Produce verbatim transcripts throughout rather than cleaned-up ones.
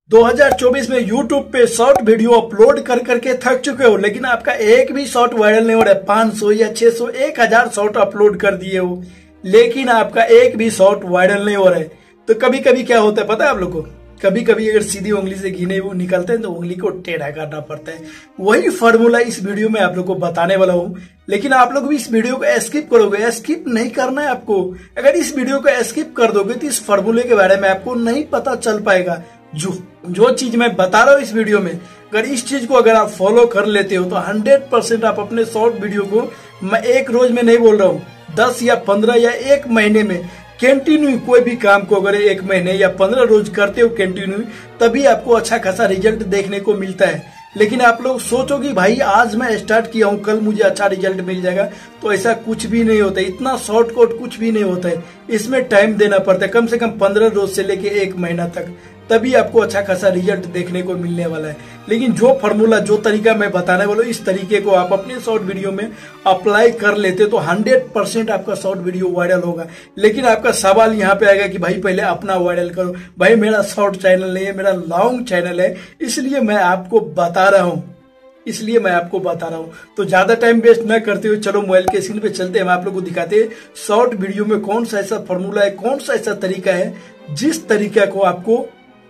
दो हज़ार चौबीस में YouTube पे शॉर्ट वीडियो अपलोड कर करके थक चुके हो, लेकिन आपका एक भी शॉर्ट वायरल नहीं हो रहा है। पाँच सौ या छह सौ एक हज़ार शॉर्ट अपलोड कर दिए हो, लेकिन आपका एक भी शॉर्ट वायरल नहीं हो रहा है। तो कभी कभी क्या होता है पता है आप लोग को, कभी कभी अगर सीधी उंगली से गिने वो निकलते हैं तो उंगली को टेढ़ा करना पड़ता है। वही फॉर्मूला इस वीडियो में आप लोग को बताने वाला हूँ, लेकिन आप लोग भी इस वीडियो को स्किप करोगे। स्किप नहीं करना है आपको। अगर इस वीडियो को स्किप कर दोगे तो इस फॉर्मूले के बारे में आपको नहीं पता चल पाएगा। जो जो चीज मैं बता रहा हूँ इस वीडियो में, अगर इस चीज को अगर आप फॉलो कर लेते हो तो हंड्रेड परसेंट आप अपने शॉर्ट वीडियो को, मैं एक रोज में नहीं बोल रहा हूँ, दस या पंद्रह या एक महीने में कंटिन्यू कोई भी काम को अगर एक महीने या पंद्रह रोज करते हो कंटिन्यू, तभी आपको अच्छा खासा रिजल्ट देखने को मिलता है। लेकिन आप लोग सोचो कि भाई आज मैं स्टार्ट किया हूँ, कल मुझे अच्छा रिजल्ट मिल जाएगा, तो ऐसा कुछ भी नहीं होता है। इतना शॉर्टकट कुछ भी नहीं होता है। इसमें टाइम देना पड़ता है, कम से कम पंद्रह रोज से लेके एक महीना तक, तभी आपको अच्छा खासा रिजल्ट देखने को मिलने वाला है। लेकिन जो फॉर्मूला, जो तरीका मैं बताने वाला हूँ, इस तरीके को आप अपने शॉर्ट वीडियो में अप्लाई कर लेते तो हंड्रेड परसेंट आपका शॉर्ट वीडियो वायरल होगा। लेकिन आपका सवाल यहाँ पे आएगा कि भाई पहले अपना वायरल करो। भाई मेरा शॉर्ट चैनल नहीं है, मेरा लॉन्ग चैनल है, इसलिए मैं आपको बता रहा हूँ इसलिए मैं आपको बता रहा हूँ। तो ज्यादा टाइम वेस्ट न करते हुए चलो मोबाइल के स्क्रीन पे चलते हैं। हम आप लोग को दिखाते हैं शॉर्ट वीडियो में कौन सा ऐसा फॉर्मूला है, कौन सा ऐसा तरीका है जिस तरीका को आपको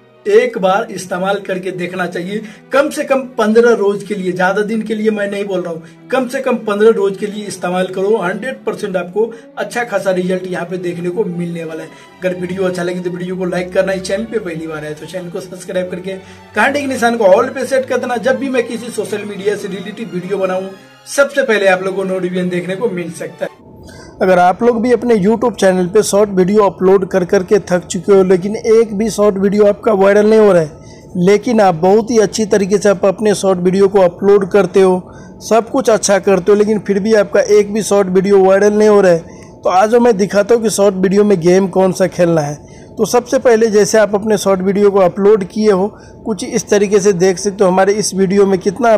एक बार इस्तेमाल करके देखना चाहिए। कम से कम पंद्रह रोज के लिए, ज्यादा दिन के लिए मैं नहीं बोल रहा हूँ, कम से कम पंद्रह रोज के लिए इस्तेमाल करो। हंड्रेड परसेंट आपको अच्छा खासा रिजल्ट यहाँ पे देखने को मिलने वाला है। अगर वीडियो अच्छा लगे तो वीडियो को लाइक करना, इस चैनल पे पहली बार है तो चैनल को सब्सक्राइब करके घंटे के निशान को ऑल पे सेट कर देना। जब भी मैं किसी सोशल मीडिया से रिलेटेड वीडियो बनाऊं, सबसे पहले आप लोगों को नोटिफिकेशन देखने को मिल सकता है। अगर आप लोग भी अपने YouTube चैनल पे शॉर्ट वीडियो अपलोड कर कर के थक चुके हो, लेकिन एक भी शॉर्ट वीडियो आपका वायरल नहीं हो रहा है, लेकिन आप बहुत ही अच्छी तरीके से आप अपने शॉर्ट वीडियो को अपलोड करते हो, सब कुछ अच्छा करते हो, लेकिन फिर भी आपका एक भी शॉर्ट वीडियो वायरल नहीं हो रहा है, तो आज मैं दिखाता हूँ कि शॉर्ट वीडियो में गेम कौन सा खेलना है। तो सबसे पहले जैसे आप अपने शॉर्ट वीडियो को अपलोड किए हो, कुछ इस तरीके से देख सकते हो। हमारे इस वीडियो में कितना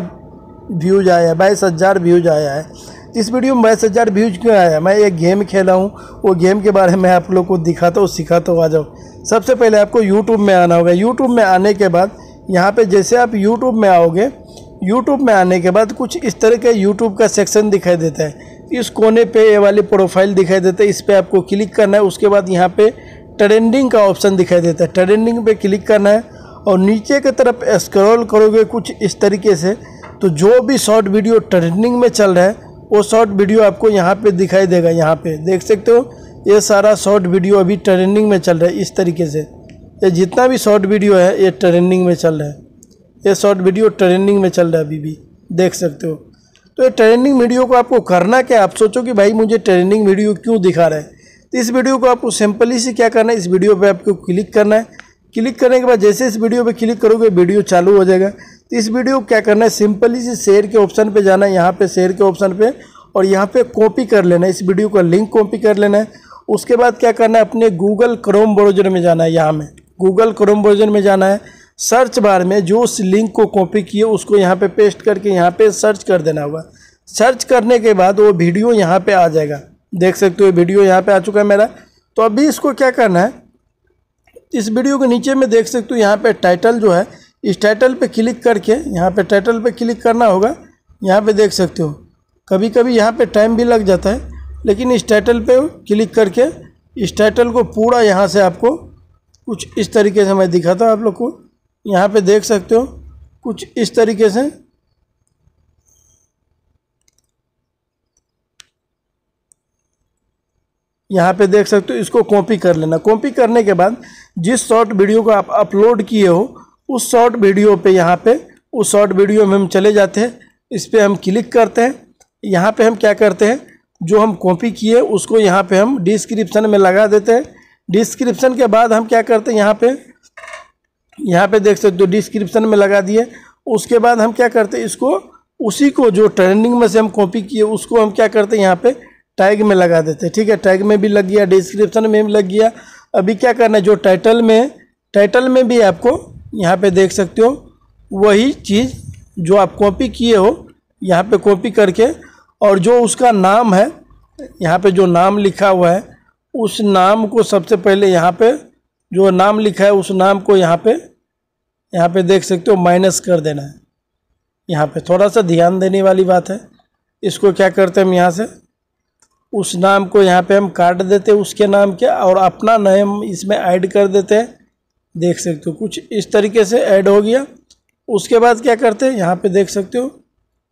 व्यूज आया है, बाईस हज़ार व्यूज आया है। इस वीडियो में बाईस हज़ार व्यूज क्यों आया? मैं एक गेम खेला हूँ, वो गेम के बारे में आप लोग को दिखाता हूँ, सिखाता हूँ। आ जाओ। सबसे पहले आपको यूट्यूब में आना होगा। यूट्यूब में आने के बाद यहाँ पे जैसे आप यूट्यूब में आओगे, यूट्यूब में आने के बाद कुछ इस तरह का यूट्यूब का सेक्शन दिखाई देता है। इस कोने पे ये वाली प्रोफाइल दिखाई देता है, इस पर आपको क्लिक करना है। उसके बाद यहाँ पे ट्रेंडिंग का ऑप्शन दिखाई देता है, ट्रेंडिंग पे क्लिक करना है और नीचे की तरफ स्क्रॉल करोगे कुछ इस तरीके से, तो जो भी शॉर्ट वीडियो ट्रेंडिंग में चल रहा है वो शॉर्ट वीडियो आपको यहाँ पे दिखाई देगा। यहाँ पे देख सकते हो, ये सारा शॉर्ट वीडियो अभी ट्रेंडिंग में चल रहा है। इस तरीके से ये जितना भी शॉर्ट वीडियो है ये ट्रेंडिंग में चल रहा है। ये शॉर्ट वीडियो ट्रेंडिंग में चल रहा है अभी भी, देख सकते हो। तो ये ट्रेंडिंग वीडियो को आपको करना क्या? आप सोचो कि भाई मुझे ट्रेंडिंग वीडियो क्यों दिखा रहा है, तो इस वीडियो को आपको सिंपली से क्या करना है, इस वीडियो पर आपको क्लिक करना है। क्लिक करने के बाद जैसे इस वीडियो पे क्लिक करोगे वीडियो चालू हो जाएगा। तो इस वीडियो को क्या करना है, सिंपली से शेयर के ऑप्शन पे जाना है, यहाँ पे शेयर के ऑप्शन पे, और यहाँ पे कॉपी कर लेना है। इस वीडियो का लिंक कॉपी कर लेना है। उसके बाद क्या करना है, अपने गूगल क्रोम ब्राउज़र में जाना है। यहाँ में गूगल क्रोम ब्राउज़र में जाना है। सर्च बार में जो उस लिंक को कॉपी किए उसको यहाँ पे पेस्ट करके यहाँ पे सर्च कर देना होगा। सर्च करने के बाद वो वीडियो यहाँ पे आ जाएगा। देख सकते हो वीडियो यहाँ पे आ चुका है मेरा। तो अभी इसको क्या करना है, इस वीडियो के नीचे में देख सकते हो यहाँ पे टाइटल जो है, इस टाइटल पे क्लिक करके यहाँ पे टाइटल पे क्लिक करना होगा। यहाँ पे देख सकते हो कभी कभी यहाँ पे टाइम भी लग जाता है, लेकिन इस टाइटल पे क्लिक करके इस टाइटल को पूरा यहाँ से आपको कुछ इस तरीके से मैं दिखाता हूँ आप लोग को। यहाँ पे देख सकते हो कुछ इस तरीके से, यहाँ पे देख सकते हो, इसको कॉपी कर लेना। कॉपी करने के बाद जिस शॉर्ट वीडियो को आप अपलोड किए हो उस शॉर्ट वीडियो पे यहाँ पे उस शॉर्ट वीडियो में हम चले जाते हैं। इस पर हम क्लिक करते हैं। यहाँ पे हम क्या करते हैं, जो हम कॉपी किए उसको यहाँ पे हम डिस्क्रिप्शन में लगा देते हैं। डिस्क्रिप्शन के बाद हम क्या करते हैं, यहाँ पे यहाँ पे देख सकते हो डिस्क्रिप्शन में लगा दिए। उसके बाद हम क्या करते हैं, इसको उसी को जो ट्रेंडिंग में से हम कॉपी किए उसको हम क्या करते हैं, यहाँ पे टैग में लगा देते हैं। ठीक है, टैग में भी लग गया, डिस्क्रिप्शन में भी लग गया। अभी क्या करना है, जो टाइटल में टाइटल में भी आपको यहाँ पे देख सकते हो वही चीज़ जो आप कॉपी किए हो यहाँ पे कॉपी करके, और जो उसका नाम है यहाँ पे जो नाम लिखा हुआ है उस नाम को सबसे पहले यहाँ पे जो नाम लिखा है उस नाम को यहाँ पे यहाँ पे देख सकते हो माइनस कर देना है। यहाँ पे थोड़ा सा ध्यान देने वाली बात है। इसको क्या करते हैं हम यहाँ से उस नाम को यहाँ पे हम काट देते हैं उसके नाम के, और अपना नाम इसमें ऐड कर देते हैं। देख सकते हो कुछ इस तरीके से ऐड हो गया। उसके बाद क्या करते हैं यहाँ पे देख सकते हो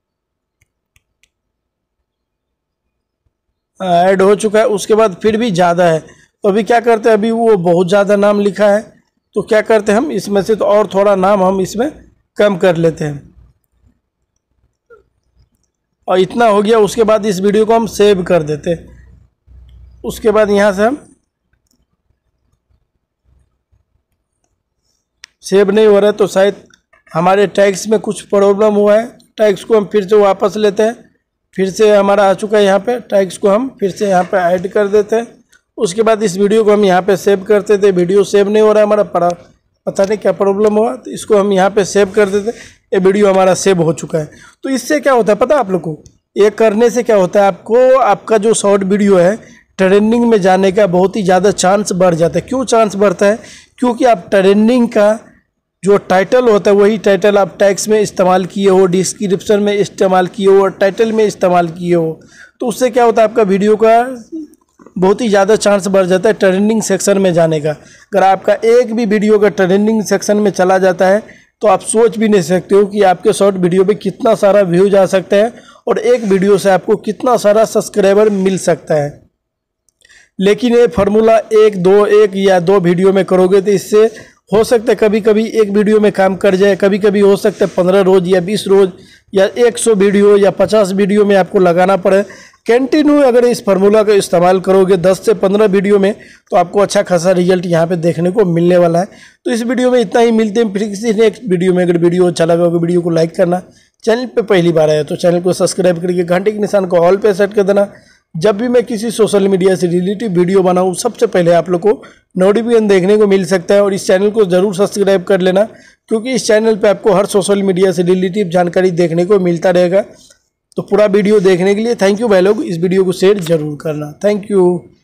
ऐड हो चुका है। उसके बाद फिर भी ज़्यादा है तो अभी क्या करते हैं, अभी वो बहुत ज़्यादा नाम लिखा है तो क्या करते हैं हम इसमें से तो और थोड़ा नाम हम इसमें कम कर लेते हैं। और इतना हो गया। उसके बाद इस वीडियो को हम सेव कर देते हैं। उसके बाद यहाँ से हम सेव नहीं हो रहा है तो शायद हमारे टैग्स में कुछ प्रॉब्लम हुआ है। टैग्स को हम फिर से वापस लेते हैं। फिर से हमारा आ चुका है यहाँ पे, टैग्स को हम फिर से यहाँ पे ऐड कर देते हैं। उसके बाद इस वीडियो को हम यहाँ पे सेव करते थे। वीडियो सेव नहीं हो रहा है हमारा, पड़ा पता नहीं क्या प्रॉब्लम हुआ, तो इसको हम यहाँ पे सेव कर देते। ये वीडियो हमारा सेव हो चुका है। तो इससे क्या होता है पता है आप लोग को, ये करने से क्या होता है आपको, आपका जो शॉर्ट वीडियो है ट्रेंडिंग में जाने का बहुत ही ज़्यादा चांस बढ़ जाता है। क्यों चांस बढ़ता है, क्योंकि आप ट्रेंडिंग का जो टाइटल होता है वही टाइटल आप टैग्स में इस्तेमाल किए हो, डिस्क्रिप्शन में इस्तेमाल किए हो और टाइटल में इस्तेमाल किए हो, तो उससे क्या होता है आपका वीडियो का बहुत ही ज़्यादा चांस बढ़ जाता है ट्रेंडिंग सेक्शन में जाने का। अगर आपका एक भी वीडियो का ट्रेंडिंग सेक्शन में चला जाता है तो आप सोच भी नहीं सकते हो कि आपके शॉर्ट वीडियो पे कितना सारा व्यूज आ सकता है और एक वीडियो से आपको कितना सारा सब्सक्राइबर मिल सकता है। लेकिन ये फार्मूला एक दो एक या दो वीडियो में करोगे तो इससे हो सकता है कभी कभी एक वीडियो में काम कर जाए, कभी कभी हो सकता है पंद्रह रोज या बीस रोज या एक सौ वीडियो या पचास वीडियो में आपको लगाना पड़े। कंटिन्यू अगर इस फार्मूला का इस्तेमाल करोगे दस से पंद्रह वीडियो में तो आपको अच्छा खासा रिजल्ट यहाँ पे देखने को मिलने वाला है। तो इस वीडियो में इतना ही, मिलते हैं फिर किसी नेक्स्ट वीडियो में। अगर वीडियो अच्छा लगा होगा वीडियो को लाइक करना, चैनल पे पहली बार आया तो चैनल को सब्सक्राइब करके घंटे के निशान को ऑल पे सेट कर देना। जब भी मैं किसी सोशल मीडिया से रिलेटेड वीडियो बनाऊँ सबसे पहले आप लोग को नोटिफिकेशन देखने को मिल सकता है। और इस चैनल को ज़रूर सब्सक्राइब कर लेना, क्योंकि इस चैनल पे आपको हर सोशल मीडिया से रिलेटेड जानकारी देखने को मिलता रहेगा। तो पूरा वीडियो देखने के लिए थैंक यू भाई लोग। इस वीडियो को शेयर जरूर करना। Thank you.